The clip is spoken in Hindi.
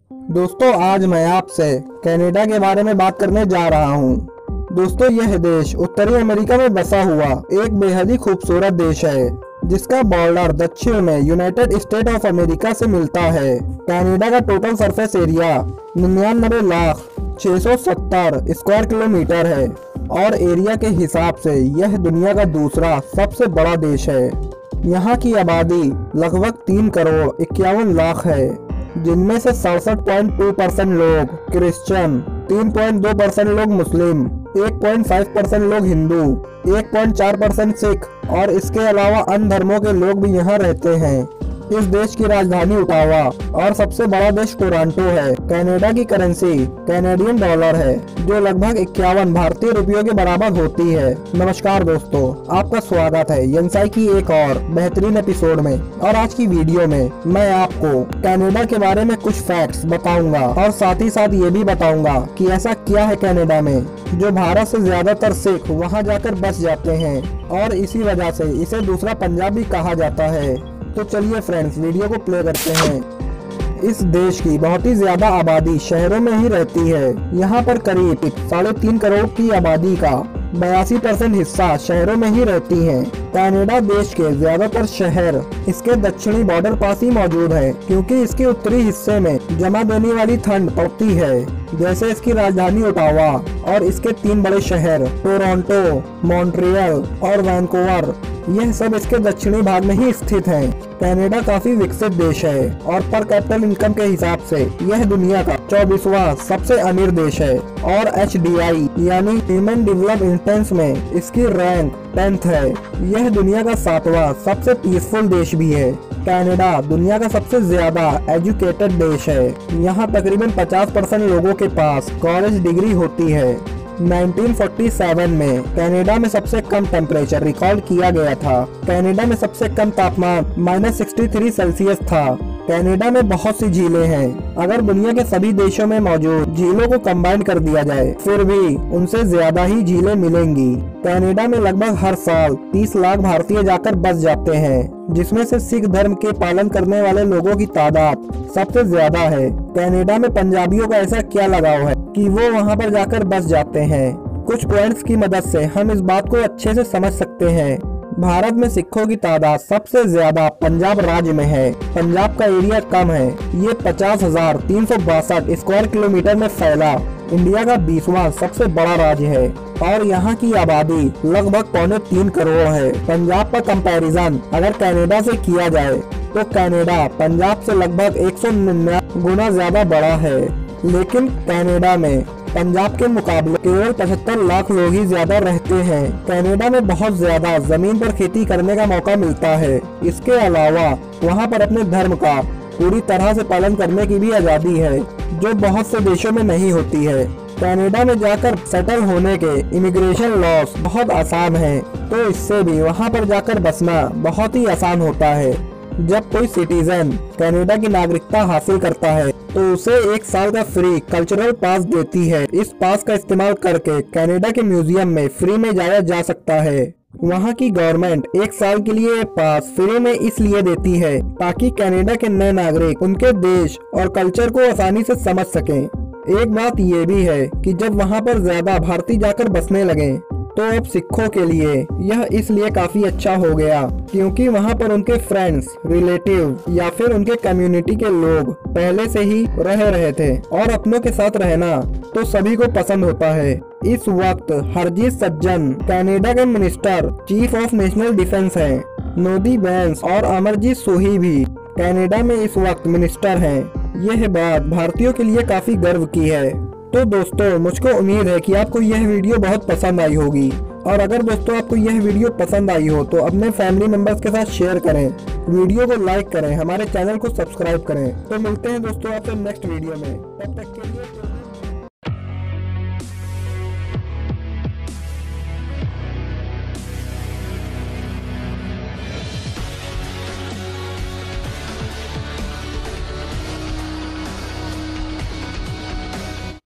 दोस्तों आज मैं आपसे कनाडा के बारे में बात करने जा रहा हूँ। दोस्तों यह देश उत्तरी अमेरिका में बसा हुआ एक बेहद ही खूबसूरत देश है जिसका बॉर्डर दक्षिण में यूनाइटेड स्टेट ऑफ अमेरिका से मिलता है। कनाडा का total surface area 99,670 square kilometre है और एरिया के हिसाब से यह दुनिया का दूसरा सबसे बड़ा देश है। यहाँ की आबादी लगभग 3,51,00,000 है, जिनमें से 67.2% लोग क्रिश्चियन, 3.2% लोग मुस्लिम, 1.5% लोग हिंदू, 1.4% सिख और इसके अलावा अन्य धर्मों के लोग भी यहाँ रहते हैं। इस देश की राजधानी ओटावा और सबसे बड़ा देश टोरंटो है। कनाडा की करेंसी कैनेडियन डॉलर है जो लगभग 51 भारतीय रुपयों के बराबर होती है। नमस्कार दोस्तों, आपका स्वागत है येंसाई की एक और बेहतरीन एपिसोड में। और आज की वीडियो में मैं आपको कनाडा के बारे में कुछ फैक्ट्स बताऊंगा और साथ ही साथ ये भी बताऊंगा कि ऐसा क्या है कनाडा में जो भारत से ज्यादातर सिख वहाँ जाकर बस जाते हैं और इसी वजह से इसे दूसरा पंजाब भी कहा जाता है। तो चलिए फ्रेंड्स, वीडियो को प्ले करते हैं। इस देश की बहुत ही ज्यादा आबादी शहरों में ही रहती है। यहाँ पर करीब 3.5 करोड़ की आबादी का 82% हिस्सा शहरों में ही रहती है। कनाडा देश के ज्यादातर शहर इसके दक्षिणी बॉर्डर पास ही मौजूद है क्योंकि इसके उत्तरी हिस्से में जमा देने वाली ठंड पड़ती है। जैसे इसकी राजधानी ओटावा और इसके 3 बड़े शहर टोरंटो, मॉन्ट्रियल और वैंकूवर, यह सब इसके दक्षिणी भाग में ही स्थित हैं। कनाडा काफी विकसित देश है और पर कैपिटल इनकम के हिसाब से यह दुनिया का 24वां सबसे अमीर देश है और HDI यानी ह्यूमन डेवलपमेंट इंडेक्स में इसकी रैंक 10th है। यह दुनिया का 7वां सबसे पीसफुल देश भी है। कनाडा दुनिया का सबसे ज्यादा एजुकेटेड देश है। यहाँ तकरीबन 50% लोगों के पास कॉलेज डिग्री होती है। 1947 में कनाडा में सबसे कम टेम्परेचर रिकॉर्ड किया गया था। कनाडा में सबसे कम तापमान -63 सेल्सियस था। कनाडा में बहुत सी झीलें हैं। अगर दुनिया के सभी देशों में मौजूद झीलों को कंबाइन कर दिया जाए फिर भी उनसे ज्यादा ही झीलें मिलेंगी। कनाडा में लगभग हर साल 30 लाख भारतीय जाकर बस जाते हैं, जिसमें से सिख धर्म के पालन करने वाले लोगों की तादाद सबसे ज्यादा है। कनाडा में पंजाबियों का ऐसा क्या लगाव है कि वो वहाँ पर जाकर बस जाते हैं। कुछ पॉइंट्स की मदद से हम इस बात को अच्छे से समझ सकते हैं। भारत में सिखों की तादाद सबसे ज्यादा पंजाब राज्य में है। पंजाब का एरिया कम है, ये 50,362 स्क्वायर किलोमीटर में फैला इंडिया का 20वां सबसे बड़ा राज्य है और यहाँ की आबादी लगभग 3.25 करोड़ है। पंजाब का कंपैरिजन अगर कनाडा से किया जाए तो कनाडा पंजाब से लगभग 199 गुना ज्यादा बड़ा है, लेकिन कनाडा में पंजाब के मुकाबले केवल 75 लाख लोग ही ज्यादा रहते हैं। कनाडा में बहुत ज्यादा जमीन पर खेती करने का मौका मिलता है। इसके अलावा वहाँ पर अपने धर्म का पूरी तरह से पालन करने की भी आजादी है, जो बहुत से देशों में नहीं होती है। कनाडा में जाकर सेटल होने के इमिग्रेशन लॉस बहुत आसान है, तो इससे भी वहाँ पर जाकर बसना बहुत ही आसान होता है। जब कोई सिटीजन कनाडा की नागरिकता हासिल करता है तो उसे 1 साल का फ्री कल्चरल पास देती है। इस पास का इस्तेमाल करके कनाडा के म्यूजियम में फ्री में जाया जा सकता है। वहाँ की गवर्नमेंट 1 साल के लिए पास फ्री में इसलिए देती है ताकि कनाडा के नए नागरिक उनके देश और कल्चर को आसानी से समझ सकें। एक बात ये भी है कि जब वहाँ पर ज्यादा भारतीय जाकर बसने लगे तो अब सिखों के लिए यह इसलिए काफी अच्छा हो गया क्योंकि वहाँ पर उनके फ्रेंड्स, रिलेटिव या फिर उनके कम्युनिटी के लोग पहले से ही रह रहे थे और अपनों के साथ रहना तो सभी को पसंद होता है। इस वक्त हरजीत सज्जन कनाडा के minister chief of national defence हैं। नोदी बैंस और अमरजीत सोही भी कनाडा में इस वक्त मिनिस्टर हैं। यह बात भारतीयों के लिए काफी गर्व की है। तो दोस्तों, मुझको उम्मीद है कि आपको यह वीडियो बहुत पसंद आई होगी और अगर दोस्तों आपको यह वीडियो पसंद आई हो तो अपने फैमिली मेंबर्स के साथ शेयर करें, वीडियो को लाइक करें, हमारे चैनल को सब्सक्राइब करें। तो मिलते हैं दोस्तों आपसे नेक्स्ट वीडियो में। तब तक के लिए